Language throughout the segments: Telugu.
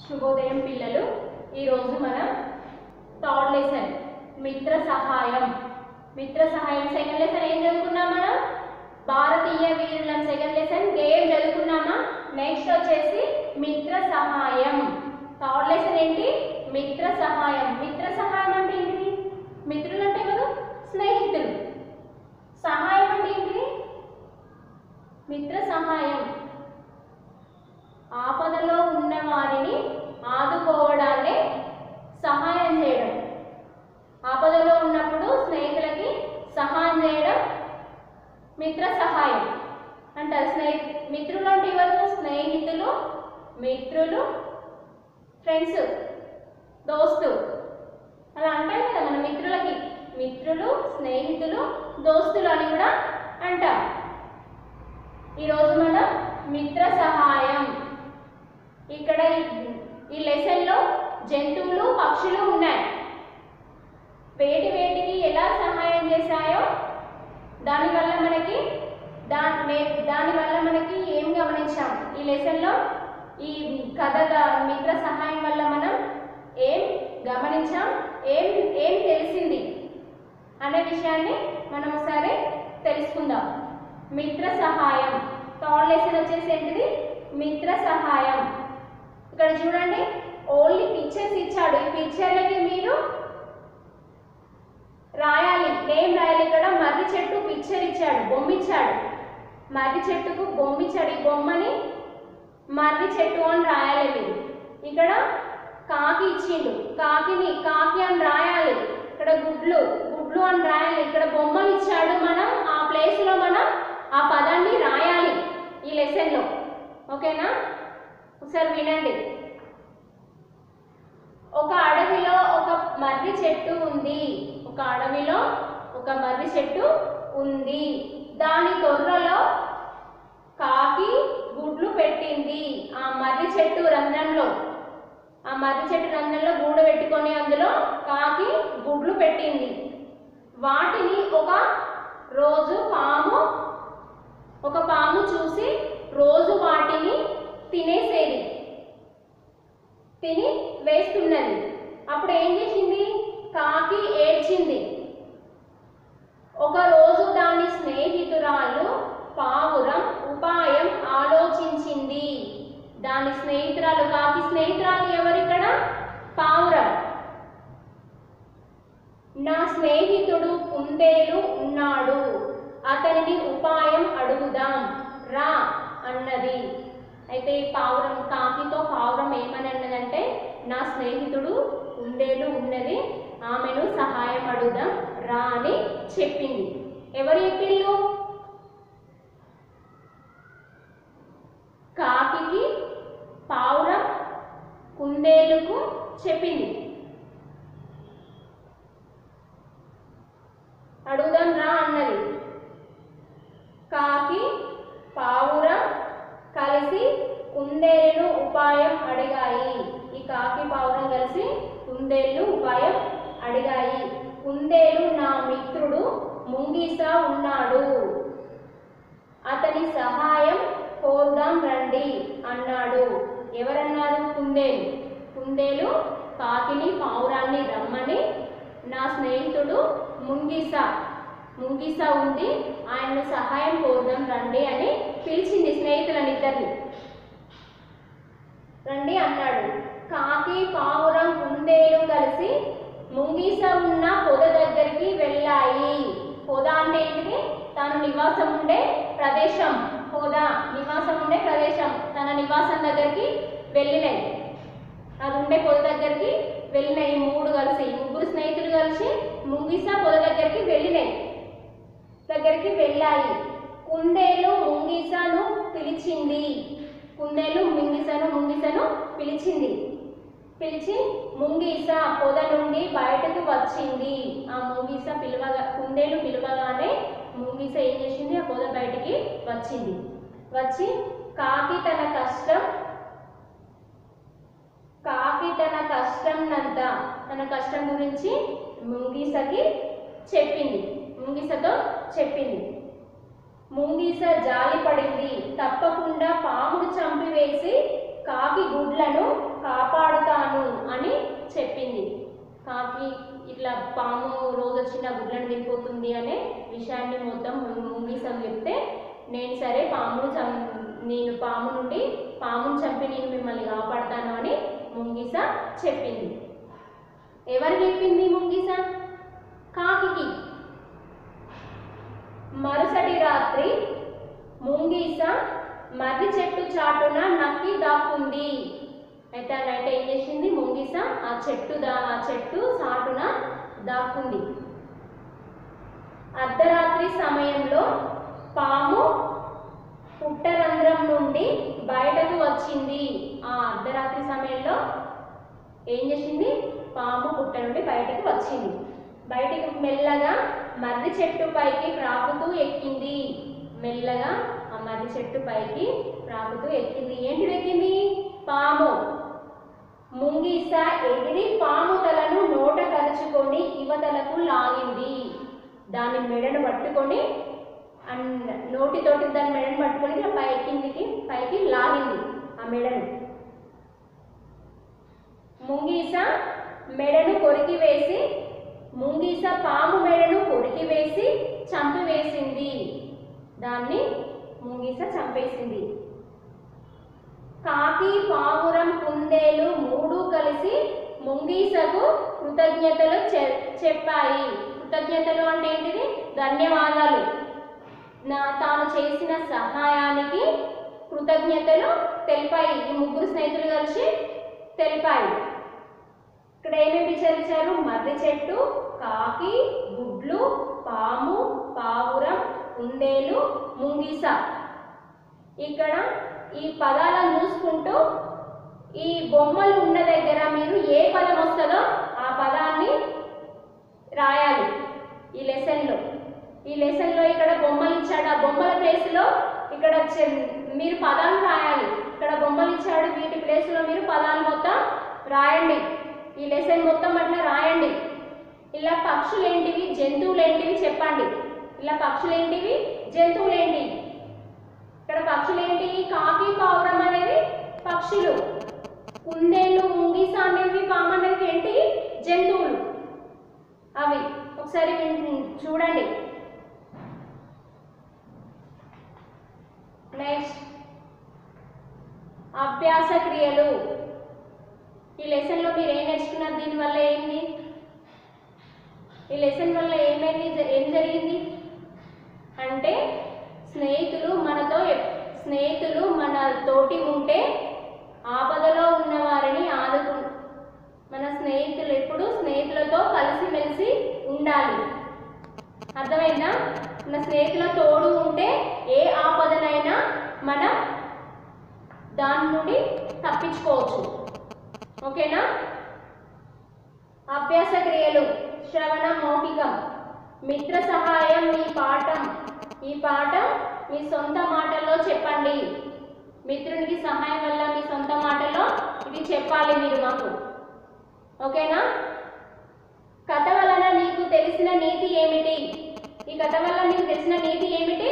శుభోదయం పిల్లలు. ఈరోజు మనం థర్డ్ లెసన్ మిత్ర సహాయం సెకండ్ లెసన్ ఏం చదువుకున్నాం మనం? భారతీయ వీరులం సెకండ్ లెసన్ గేయం చదువుకున్నామా? నెక్స్ట్ వచ్చేసి మిత్ర సహాయం. థర్డ్ లెసన్ ఏంటి? మిత్ర సహాయం అంటే ఏంటిది? మిత్రులు అంటే ఎవరు? స్నేహితులు. సహాయం అంటే ఏంటిది? మిత్ర సహాయం ఆపదలో ఉన్న వారిని ఆదుకోవడాన్ని సహాయం చేయడం. ఆపదలో ఉన్నప్పుడు స్నేహితులకి సహాయం చేయడం మిత్ర సహాయం అంటారు. మిత్రులు అంటే ఎవరు? స్నేహితులు, మిత్రులు, ఫ్రెండ్స్, దోస్తు అలా అంటాం కదా మన మిత్రులకి. మిత్రులు, స్నేహితులు, దోస్తులు అని కూడా అంటాం. ఈరోజు మనం మిత్ర సహాయం. ఇక్కడ ఈ లెసన్లో జంతువులు, పక్షులు ఉన్నాయి. వేటికి ఎలా సహాయం చేశాయో దానివల్ల మనకి ఏం గమనించాం ఈ లెసన్లో? ఈ కథ మిత్ర సహాయం వల్ల మనం ఏం గమనించాం, ఏం తెలిసింది అనే విషయాన్ని మనం ఒకసారి తెలుసుకుందాం. మిత్ర సహాయం థర్డ్ లెసన్ వచ్చేసి ఏంటిది? మిత్ర సహాయం. ఇక్కడ చూడండి, ఓన్లీ పిక్చర్స్ ఇచ్చాడు. ఈ పిక్చర్లకి మీరు రాయాలి, నేమ్ రాయాలి. ఇక్కడ మర్రి చెట్టు పిక్చర్ ఇచ్చాడు, బొమ్మ ఇచ్చాడు. మర్రి చెట్టుకు బొమ్మ ఇచ్చాడు. ఈ బొమ్మని మర్రి చెట్టు అని రాయాలి మీరు. ఇక్కడ కాకి ఇచ్చిండు, కాకి అని రాయాలి. ఇక్కడ గుడ్లు అని రాయాలి. ఇక్కడ బొమ్మలు ఇచ్చాడు, మనం ఆ ప్లేస్లో మనం ఆ పదాన్ని రాయాలి ఈ లెసన్లో. ఓకేనా? ఒకసారి వినండి. ఒక అడవిలో ఒక మర్రి చెట్టు ఉంది. ఒక అడవిలో ఒక మర్రి చెట్టు ఉంది. దాని తొర్రలో కాకి గుడ్లు పెట్టింది. ఆ మర్రి చెట్టు రంధ్రంలో గూడు పెట్టుకొని అందులో కాకి గుడ్లు పెట్టింది. వాటిని ఒక పాము చూసి రోజు వాటిని తిని వేస్తున్నది. అప్పుడు ఏం చేసింది? కాకి ఏడ్చింది. ఒకరోజు దాని స్నేహితురాలు పావురం ఉపాయం ఆలోచించింది. దాని స్నేహితురాలు, కాకి స్నేహితురాలు ఎవరు ఇక్కడ? పావురం. నా స్నేహితుడు కుందేలు ఉన్నాడు, అతనిని ఉపాయం అడుగుదాం రా అన్నది. అయితే ఈ కాకితో పావురం ఏమని అన్నదంటే, నా స్నేహితుడు కుందేలు ఉన్నది, ఆమెను సహాయం అడుగుదాం రా అని చెప్పింది. ఎవరు చెప్పిండ్రు? కాకికి పావురం కుందేలుకు చెప్పింది. అడుగుదాం రా అన్నది. కాకి పావురం కలిసి కుందేలును ఉపాయం అడిగాయి. ఈ కాకి పావురం కలిసి కుందేలు ఉపాయం అడిగాయి. కుందేలు నా మిత్రుడు ముంగిస ఉన్నాడు, అతని సహాయం కోరుదాం రండి అన్నాడు. ఎవరన్నారు? కుందేలు కాకిని పావురాన్ని రమ్మని, నా స్నేహితుడు ముంగిస ఉంది, ఆయనను సహాయం కోరుదాం రండి అని పిలిచింది. స్నేహితులనిద్దరిని రండి అన్నాడు. కాకి పావురం కుందేలు కలిసి ముంగిస ఉన్న పొద దగ్గరికి వెళ్ళాయి. పొద అంటే ఏంటిది? తను నివాసం ఉండే ప్రదేశం. తన నివాసం దగ్గరికి వెళ్ళినాయి. అది ఉండే పొద దగ్గరికి వెళ్ళినాయి. ముగ్గురు స్నేహితులు కలిసి ముంగిస పొద దగ్గరికి వెళ్ళాయి. కుందేలు ముంగిసను పిలిచి ముంగిస పొద నుండి బయటకు వచ్చింది. ఆ కుందేలు పిలవగానే ముంగిస ఏం చేసింది? ఆ పొద బయటికి వచ్చి కాకి తన కష్టం గురించి ముంగిసతో చెప్పింది. ముంగిస జాలిపడింది. తప్పకుండా పామును చంపివేసి కాకి గుడ్లను కాపాడు చెప్పింది. కాకి ఇట్లా పాము రోజు వచ్చిన గుడ్లను తినిపోతుంది అనే విషయాన్ని మొత్తం ముంగీసకు చెప్తే, నేను సరే నేను పామును చంపి నేను మిమ్మల్ని కాపాడతాను అని ముంగీస చెప్పింది. ఎవరు చెప్పింది ముంగీస? కాకికి. మరుసటి రాత్రి ముంగీస మర్రి చెట్టు చాటున నక్కి దాక్కుంది. అయితే ఆ నైట్ ఏం చేసింది? ముంగీస ఆ చెట్టు చాటున దాక్కుంది. అర్ధరాత్రి సమయంలో పాము పుట్టరంధ్రం నుండి బయటకు వచ్చింది. ఆ అర్ధరాత్రి సమయంలో ఏం చేసింది? పాము పుట్ట నుండి బయటకు వచ్చింది. బయటకు మెల్లగా మర్రి చెట్టు పైకి ప్రాకుతూ ఎక్కింది. మెల్లగా ఆ మర్రి చెట్టు పైకి ప్రాకుతూ ఎక్కింది. ఏంటిది ఎక్కింది? పాము. ముంగీస ఎగిరి పాము తలను నోట కరుచుకొని యువతలకు లాగింది. దాని మెడను పట్టుకొని నోటితోటి దాని మెడను పట్టుకొని ఇట్లా పైకి లాగింది ఆ మెడను. ముంగీస పాము మెడను కొరికి వేసి చంపివేసింది. దాన్ని ముంగీస చంపేసింది. కాకి, పావురం, కుందేలు మూడు కలిసి ముంగీసకు కృతజ్ఞతలు చెప్పాయి. కృతజ్ఞతలు అంటే ఏంటిది? ధన్యవాదాలు. తాను చేసిన సహాయానికి కృతజ్ఞతలు తెలిపాయి. ఈ ముగ్గురు స్నేహితులు కలిసి తెలిపాయి. ఇక్కడ ఏమేమి విచారించారు? మర్రి చెట్టు, కాకి, గుడ్లు, పాము, పావురం, కుందేలు, ముంగీస. ఇక్కడ ఈ పదాలను చూసుకుంటూ ఈ బొమ్మలు ఉన్న దగ్గర మీరు ఏ పదం వస్తుందో ఆ పదాన్ని రాయాలి. ఈ లెసన్లో ఇక్కడ బొమ్మలు ఇచ్చాడు. ఆ బొమ్మల ప్లేస్లో ఇక్కడ మీరు పదాలు రాయాలి. ఇక్కడ బొమ్మలు ఇచ్చాడు, వీటి ప్లేస్లో మీరు పదాలు మొత్తం రాయండి. ఈ లెసన్ మొత్తం అట్లా రాయండి. ఇలా పక్షులు ఏంటివి, జంతువులు ఏంటివి చెప్పండి. ఇలా పక్షులు ఏంటివి, జంతువులు ఏంటి? ఇక్కడ పక్షులు ఏంటి? కాకి, పావురం అనేవి పక్షులు. కుందేలు, ముంగీస అనేవి, పాము అనేవి ఏంటి? జంతువులు. అవి ఒకసారి చూడండి. నెక్స్ట్ అభ్యాస క్రియలు. ఈ లెసన్లో మీరు ఏం నేర్చుకున్నారు? దీనివల్ల ఏంటి? ఈ లెసన్ వల్ల ఏం జరిగింది అంటే స్నేహితులు మన తోటి ఉంటే ఆపదలో ఉన్న వారిని మన స్నేహితులు ఎప్పుడు స్నేహితులతో కలిసిమెలిసి ఉండాలి. అర్థమైందా? మన స్నేహితుల తోడు ఉంటే ఏ ఆపదనైనా మనం దాని నుండి తప్పించుకోవచ్చు. ఓకేనా? అభ్యాస క్రియలు. శ్రవణం, మౌఖికం. మిత్ర సహాయం. ఈ పాఠం మీ సొంత మాటల్లో చెప్పండి. మిత్రునికి సహాయం వల్ల మీ సొంత మాటల్లో ఇది చెప్పాలి మీరు మాకు. ఓకేనా? కథ వలన నీకు తెలిసిన నీతి ఏమిటి? ఈ కథ వల్ల నీకు తెలిసిన నీతి ఏమిటి?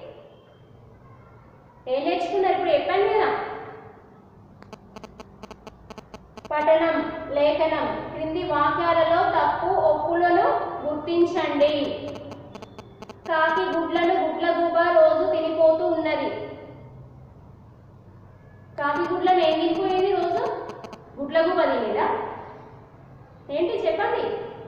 ఏం నేర్చుకున్నారు ఇప్పుడు చెప్పండి కదా. పఠనం, లేఖనం. క్రింది వాక్యాలలో తప్పు ఒప్పులను గుర్తించండి. కాకి గుడ్లగూబ రోజు తినిపోతూ ఉన్నది. కాకి గుడ్లను ఏం తినిపోయేది రోజు? గుడ్లగూబ తినేదా? ఏంటి చెప్పండి.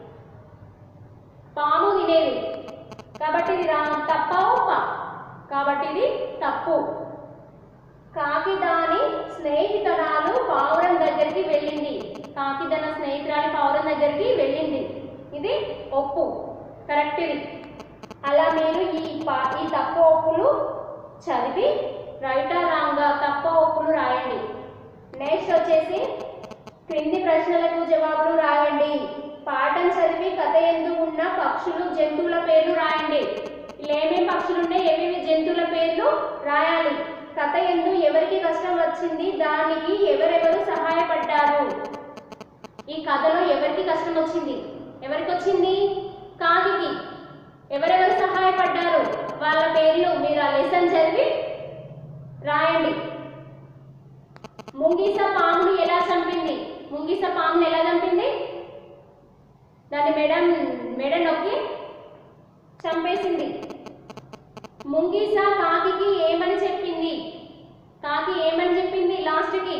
పాము తినేది. కాబట్టి ఇది తప్ప ఒప్ప? కాబట్టి ఇది తప్పు. కాకి దాని స్నేహితురాలు పావురం దగ్గరికి వెళ్ళింది. కాకి తన స్నేహితురాలి పావురం దగ్గరికి వెళ్ళింది. ఇది ఒప్పు. కరెక్ట్. ఇది అలా మీరు ఈ తప్పు ఒప్పులు చదివి రైటా రాంగా తప్పు ఒప్పులు రాయండి. నెక్స్ట్ వచ్చేసి క్రింది ప్రశ్నలకు జవాబులు రాయండి. పాఠం చదివి కథ యందు ఉన్న పక్షులు, జంతువుల పేర్లు రాయండి. ఇలా ఏమేమి పక్షులు ఉన్నాయి, ఏమేమి జంతువుల పేర్లు రాయాలి. కథ యందు ఎవరికి కష్టం వచ్చింది, దానికి ఎవరెవరు సహాయపడ్డారు. ఈ కథలో ఎవరికి కష్టం వచ్చింది? ఎవరికి వచ్చింది? కాకికి. ఎవరెవరు సహాయపడ్డారు వాళ్ళ పేర్లు మీరు ఆ లెసన్ చదివి రాయండి. ముంగీస పామును ఎలా చంపింది? ముంగిస పాముని ఎలా చంపింది? దాని మెడ నొక్కి చంపేసింది. ముంగిస కాకికి ఏమని చెప్పింది? కాకి ఏమని చెప్పింది లాస్ట్కి?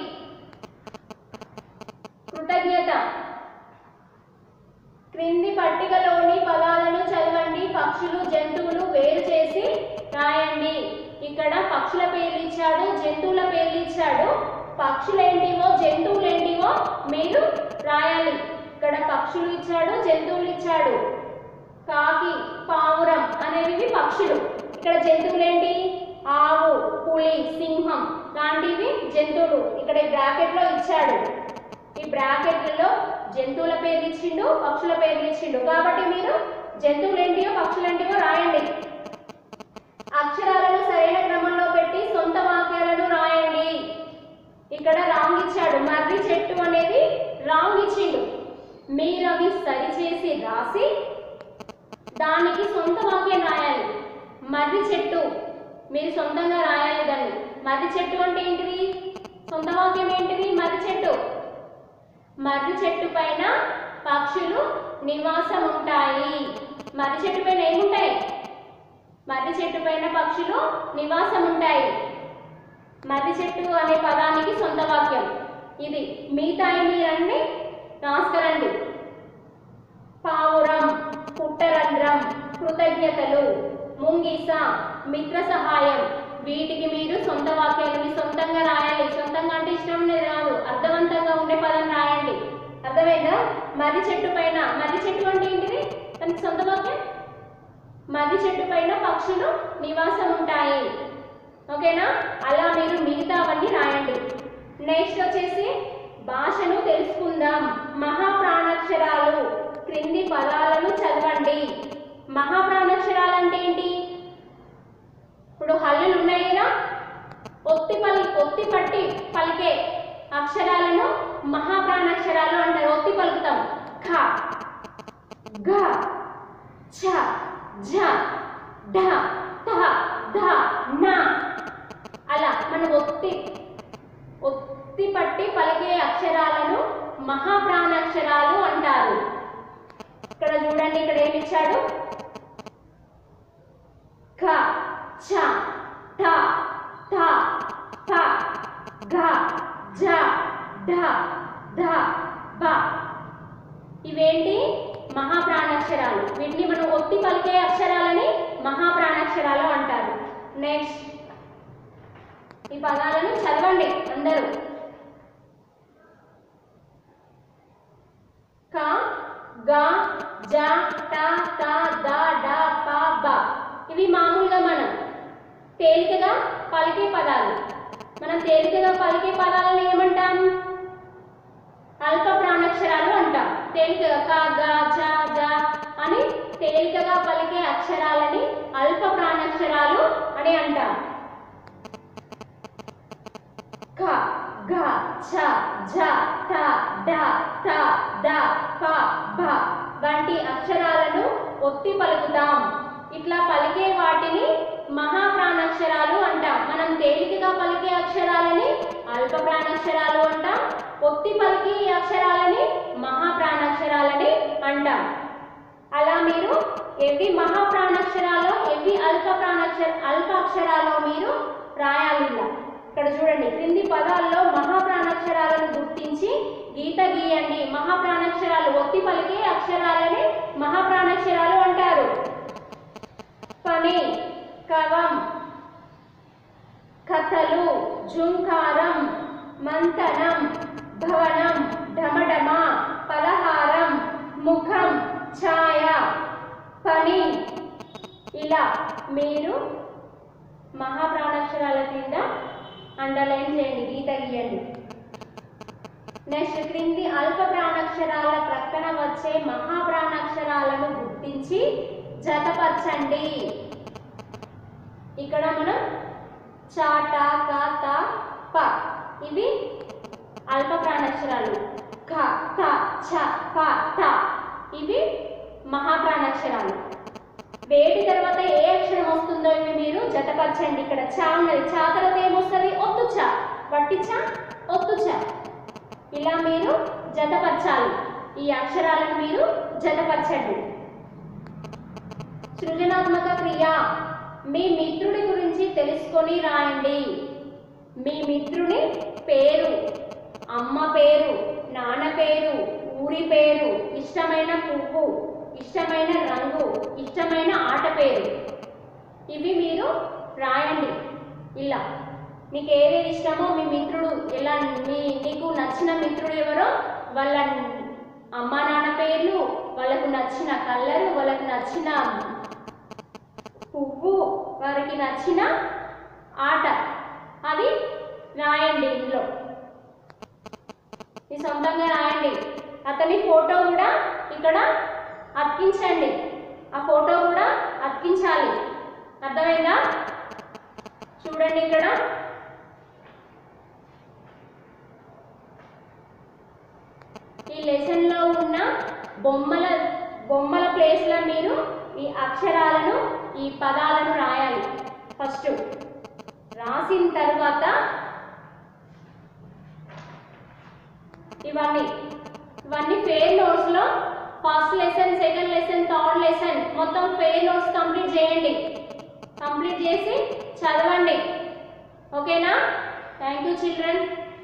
కృతజ్ఞత. క్రింది పట్టికలోని పదాలను చదవండి, పక్షులు జంతువులు వేరు చేసి రాయండి. ఇక్కడ పక్షుల పేర్లు ఇచ్చాడు, జంతువుల పేర్లు ఇచ్చాడు. పక్షులు ఏంటివో జంతువులు ఏంటివో మీరు రాయాలి. ఇక్కడ పక్షులు ఇచ్చాడు, జంతువులు ఇచ్చాడు. కాకి, పావురం అనేవి పక్షులు. ఇక్కడ జంతువులు ఏంటి? ఆవు, పులి, సింహం లాంటివి జంతువులు. ఇక్కడ బ్రాకెట్లో ఇచ్చాడు. ఈ బ్రాకెట్లలో జంతువుల పేర్లు ఇచ్చిండు, పక్షుల పేర్లు ఇచ్చిండు. కాబట్టి మీరు జంతువులు ఏంటివో పక్షులు ఏంటివో రాయండి. అక్షరాలను సరైన క్రమంలో పెట్టి సొంత వాక్యాలను రాయండి. ఇక్కడ రాంగ్ ఇచ్చాడు. మర్రి చెట్టు అనేది రాంగ్ ఇచ్చిండు. మీరు అవి సరిచేసి రాసి దానికి సొంత వాక్యం రాయాలి. మర్రి చెట్టు మీరు సొంతంగా రాయాలి దాన్ని. మర్రి చెట్టు అంటే ఏంటిది? సొంత వాక్యం ఏంటిది? మర్రి చెట్టు. మర్రి చెట్టు పైన పక్షులు నివాసం ఉంటాయి. మర్రి చెట్టు పైన ఏముంటాయి? మర్రి చెట్టు పైన పక్షులు నివాసం ఉంటాయి. మర్రి చెట్టు అనే పదానికి సొంత వాక్యం ఇది. మిగతాయి మీరన్నీ రాసుకరండి. పావురం, పుట్టరంధ్రం, కృతజ్ఞతలు, ముంగిస, మిత్ర సహాయం, వీటికి మీరు సొంత వాక్యాలు మీ సొంతంగా రాయాలి. సొంతంగా అంటే ఇష్టం అనేది కాదు, అర్థవంతంగా ఉండే పదం రాయండి. అర్థమైందా? మర్రి చెట్టు పైన, మర్రి చెట్టు అంటే ఏంటిది? దానికి సొంత వాక్యం మర్రి చెట్టు పైన పక్షులు నివాసం ఉంటాయి. ఓకేనా? అలా మీరు మిగతావన్నీ రాయండి. నెక్స్ట్ వచ్చేసి భాషను తెలుసుకుందాం. మహాప్రాణాక్షరాలు క్రింది పదాలను చదవండి. మహాప్రాణాక్షరాలు అంటే ఏంటి? ఇప్పుడు హల్లులు ఉన్నాయి కదా, ఒత్తి పట్టి పలికే అక్షరాలను మహాప్రాణాక్షరాలు అంటారు. ఒత్తి పలుకుతాం. ఖ, గ, ఛ, ఝ, ఢ, థ, ధ, న. అలా మనం ఒత్తి పట్టి పలికే అక్షరాలను మహాప్రాణాక్షరాలు అంటారు. ఇక్కడ చూడండి, ఇక్కడ ఏమి ఇచ్చాడు? ఖ, ఛ, ఠ, థ, ఫ, ఘ, ఝ, ఢ, ధ, బ. ఇవేంటి? మహాప్రాణాక్షరాలు. వీటిని మనం ఒత్తి పలికే అక్షరాలని మహాప్రాణాక్షరాలు అంటారు. నెక్స్ట్ ఈ పదాలను చదవండి అందరూ. క, గ, జ, ట, త, ద, డ, ప, బ. ఇవి మామూలుగా మనం తేలికగా పలికే పదాలు. మనం తేలికగా పలికే పదాలను ఏమంటాం? అల్ప ప్రాణాక్షరాలు అంటాం. తేలికగా క, గ, జ, జ అని తేలికగా పలికే అక్షరాలని అల్ప ప్రాణాక్షరాలు అని అంటాం. క, గ, ఛ, ఝ, ఠ, ఢ, థ, ద, ఫ, భ వంటి అక్షరాలను ఒత్తి పలుకుతాం. ఇట్లా పలికే వాటిని మహాప్రాణాక్షరాలు అంటాం. మనం తేలికగా పలికే అక్షరాలని అల్ప ప్రాణాక్షరాలు అంటాం. ఒత్తి పలికే అక్షరాలని మహాప్రాణాక్షరాలని అంటాం. అలా మీరు ఎవి మహాప్రాణాక్షరాలో ఎవి అల్ప అక్షరాలో మీరు రాయాలి. ఇక్కడ చూడండి, క్రింది పదాల్లో మహాప్రాణాక్షరాలను గుర్తించి గీత గీయండి. మహాప్రాణాక్షరాలు ఒత్తి పలికే అక్షరాలని మహాప్రాణాక్షరాలు అంటారు. పని, కవం, కథలు, జుంకారం, మంతనం, భవనం, ఢమఢమ, పలహారం, ముఖం, ఛాయ, పని. ఇలా మీరు మహాప్రాణాక్షరాల కింద అండర్లైన్ చేయండి, గీత గీయండి. నెక్స్ట్ క్రింది అల్ప ప్రాణాక్షరాల ప్రక్కన వచ్చే మహాప్రాణాక్షరాలను గుర్తించి జతపరచండి. ఇక్కడ మనం చ, ట, క, త, ప ఇవి అల్ప ప్రాణాక్షరాలు. ఖ, త, ఛ, ప, త ఇవి మహాప్రాణాక్షరాలు. వేటి తర్వాత ఏ అక్షరం వస్తుందో ఇవి మీరు జతపరచండి. ఇక్కడ చ ఉన్నది, చ తర్వాత ఏమొస్తుంది? ఒత్తు చ, వట్టి చ, ఒత్తు చ. ఇలా మీరు జతపరచాలి. ఈ అక్షరాలను మీరు జతపరచండి. సృజనాత్మక క్రియ. మీ మిత్రుడి గురించి తెలుసుకొని రాయండి. మీ మిత్రుని పేరు, అమ్మ పేరు, నాన్న పేరు, ఊరి పేరు, ఇష్టమైన పువ్వు, ఇష్టమైన రంగు, ఇష్టమైన ఆట పేరు, ఇవి మీరు రాయండి. ఇలా మీకు ఏదేది ఇష్టమో మీ మిత్రుడు ఎలా నీకు నచ్చిన మిత్రుడు ఎవరో వాళ్ళ అమ్మ నాన్న పేర్లు, వాళ్ళకు నచ్చిన కలరు, వాళ్ళకు నచ్చిన పువ్వు, వారికి నచ్చిన ఆట అది రాయండి. ఇంట్లో మీ సొంతంగా రాయండి. అతని ఫోటో కూడా ఇక్కడ అతికించండి. ఆ ఫోటో కూడా అతికించాలి. అర్థమైందా? చూడండి ఇక్కడ ఈ లెసన్లో ఉన్న బొమ్మల ప్లేస్లో మీరు ఈ అక్షరాలను, ఈ పదాలను రాయాలి. ఫస్ట్ రాసిన తర్వాత ఇవన్నీ ఫెయిర్ నోట్స్లో first lesson, second lesson, third lesson మొత్తం ఫెయిర్ నోట్స్ కంప్లీట్ చేయండి. కంప్లీట్ చేసి చదవండి. ఓకేనా? Thank you children.